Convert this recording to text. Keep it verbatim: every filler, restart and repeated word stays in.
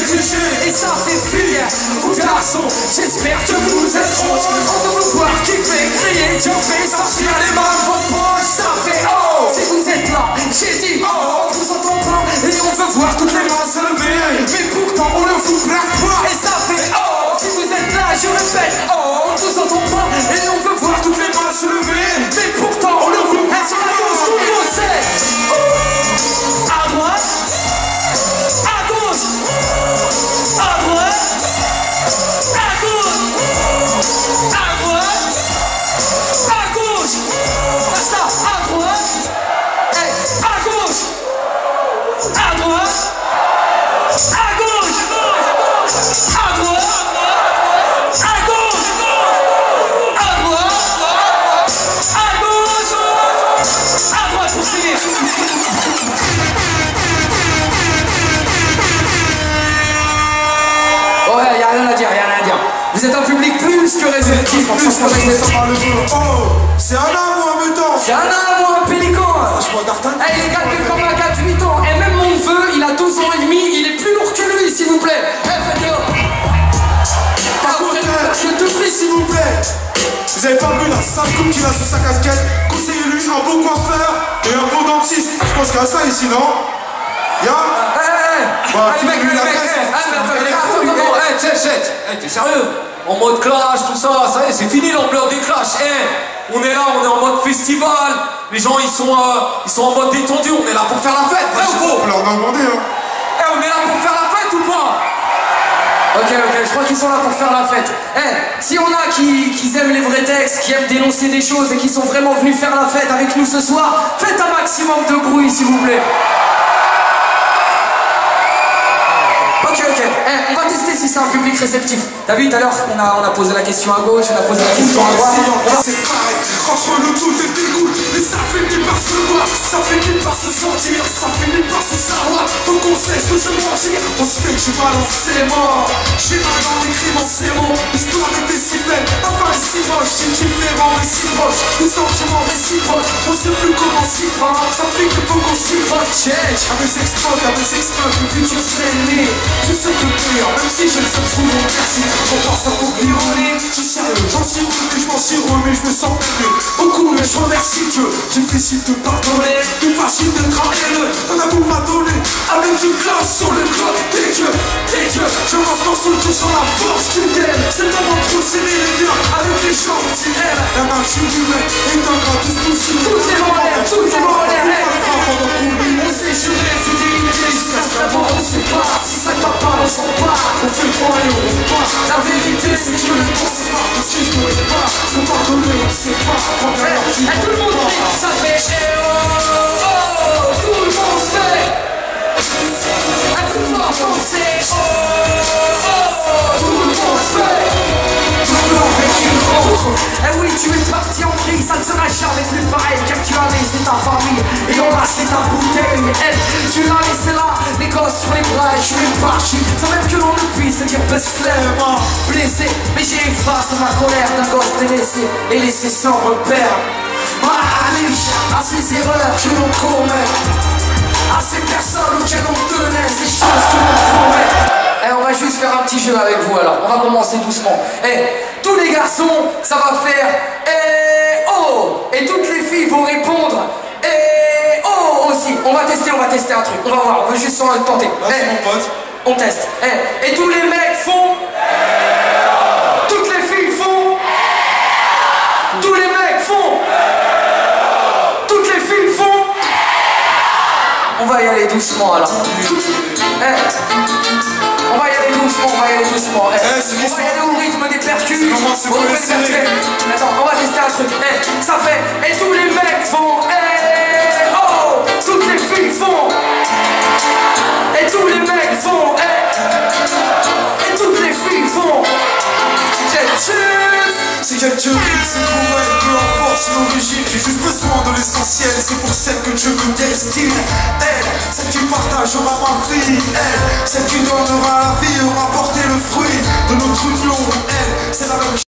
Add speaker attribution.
Speaker 1: et ça fait fuir. Aux garçons, j'espère que vous êtes proches. On veut vous voir kiffer, crier, jumper, sortir les mains de votre poche. Ça fait oh. Si vous êtes là, j'ai dit oh. On vous entend pas et on veut voir toutes les mains se lever. Mais pourtant on ne vous plaque pas et ça fait oh. Si vous êtes là, je répète oh. On ne vous entend pas et on veut voir toutes les mains se lever. Mais pourtant on ne vous plaque pas. Sur la gauche, tout le monde sait oh. À droite, à gauche, à droite, à gauche, à droite, à gauche. Basta, à droite, hey, à gauche, à droite, à gauche, à droite, à gauche, à droite, à gauche, à droite pour finir. Ouais, y'a rien à dire, y'a rien à dire. Vous êtes un public plus que réceptif, plus que réceptif.
Speaker 2: Oh, c'est un âme ou un mutant?
Speaker 1: C'est un âme ou un pélican.
Speaker 2: Franchement, D'Artagnan.
Speaker 1: Eh, les gars, comme un gars de huit ans. Et même mon neveu, il a douze ans et demi, il est plus lourd que lui, s'il vous plaît. Eh, faites-le.
Speaker 2: Par contre,
Speaker 1: je te prie, s'il vous plaît.
Speaker 2: Vous avez pas vu la sale coupe qu'il a sur sa casquette? Conseillez-lui un bon coiffeur et un bon dentiste. Je pense qu'il y a ça ici, non? Y'a?
Speaker 1: Eh, eh,
Speaker 2: bah,
Speaker 1: eh, mec, mec, mec, attends, attends, attends, eh, tchè, tchè, eh, t'es sérieux? En mode clash, tout ça, ça y est, c'est fini l'ampleur du clash. Eh, on est là, on est en mode festival. Les gens, ils sont, euh, ils sont en mode détendu. On est là pour faire la fête, vrai ou faux?
Speaker 2: On leur a demandé, hein.
Speaker 1: Eh, on est là pour faire la fête ou pas? Ok, ok, je crois qu'ils sont là pour faire la fête. Eh, si on a qui, qui aiment les vrais textes, qui aiment dénoncer des choses et qui sont vraiment venus faire la fête avec nous ce soir, faites un maximum de bruit, s'il vous plaît. Ok, ok, eh, on va tester si c'est un public réceptif. T'as vu tout à l'heure, on a, on a posé la question à gauche, on a posé la question à droite.
Speaker 2: C'est pareil, entre le tout est dégoût. Mais ça finit par se voir, ça finit par se sentir, ça finit par se savoir. Faut qu'on cesse de se mentir. On se fait que je balance ses morts. J'ai mal dans l'écrit mon cerveau. L'histoire était si belle, enfin si moche. C'est différent mais si proche. Les sentiments réciproques, on sait plus comment s'y prendre. Ça fait qu'il faut qu'on s'y frotte. Check, à mes exploits, à mes exploits, le futur c'est né. Je sais que pire, même si je ne sais plus mon merci. On pense à pour l'ironie. Je suis sérieux, j'en suis remis, je m'en suis remis, je me sens perdu. Beaucoup, mais je remercie Dieu. J'ai fait si de pardonner, plus facile de cramer le. Un amour m'a donné, avec une classe sur le club. T'es Dieu, t'es Dieu. Je m'entends sous le tout sur la force du thème. C'est le moment de trop serrer les liens avec les gens qui aiment. La magie du mec est un gras tous possible. Tout est en l'air, tout est en l'air. On s'est juré fidélité jusqu'à ce qu'avant on sait pas. Si ça ne va pas, on s'en bat. On fait le point et on rompt pas. La vérité c'est que le temps c'est pas parce que je ne pourrais pas. Faut pardonner, on sait pas. Et tout le monde crie, ça fait eh oh, oh, tout le monde fait. À tout le monde penser oh, oh, oh, tout le monde fait. Tout le monde fait une rentre. Eh oui, tu es parti en vrille, ça ne sera jamais plus pareil. Car tu as laissé ta famille et on a laissé ta bouteille. Elle, tu l'as laissé là, les gosses sur les bras et je suis parti. Sans même que l'on ne puisse dire best flemme. Blessé, mais j'ai effacé ma colère d'un gosse délaissé et laissé sans repère. Maliche à ces erreurs que l'on commet, à ces personnes auxquelles on tenait, ces choses que l'on promet. Eh, on va juste faire un petit jeu avec vous alors, on va commencer doucement. Eh, tous les garçons, ça va faire eh oh. Et toutes les filles vont répondre eh oh aussi. On va tester, on va tester un truc, on va voir, on veut juste s'en tenter. Vas-y
Speaker 1: Eh,
Speaker 2: mon pote.
Speaker 1: on teste. Eh, et tous les mecs font toutes les filles font tous les mecs font toutes les filles font. On va y aller doucement alors. Eh, on va y aller doucement, on va y aller doucement. Eh,
Speaker 2: Eh, c'est
Speaker 1: on va y aller au rythme des percus.
Speaker 2: Comment c'est
Speaker 1: au rythme
Speaker 2: pour
Speaker 1: des
Speaker 2: les
Speaker 1: percus. Attends, on va tester un truc. Eh, ça fait et tous les mecs font eh oh. Toutes les filles font et tous les mecs font eh. Et toutes les filles font.
Speaker 2: C'est quelque chose, c'est pour elle, peu importe son origine. J'ai juste besoin de l'essentiel, c'est pour celle que Dieu me destine. Elle, celle qui partagera ma vie. Elle, celle qui donnera la vie, aura porté le fruit de notre union. Elle, c'est la même chose.